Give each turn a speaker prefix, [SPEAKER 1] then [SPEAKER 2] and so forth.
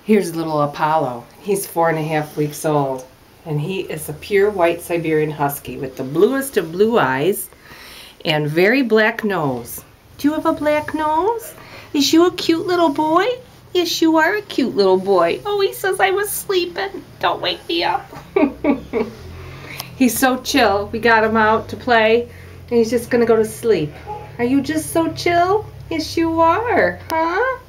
[SPEAKER 1] Here's little Apollo. He's 4.5 weeks old, and he is a pure white Siberian Husky with the bluest of blue eyes and very black nose. Do you have a black nose? Is you a cute little boy? Yes, you are a cute little boy. Oh, he says I was sleeping. Don't wake me up. He's so chill. We got him out to play, and he's just gonna go to sleep. Are you just so chill? Yes, you are, huh?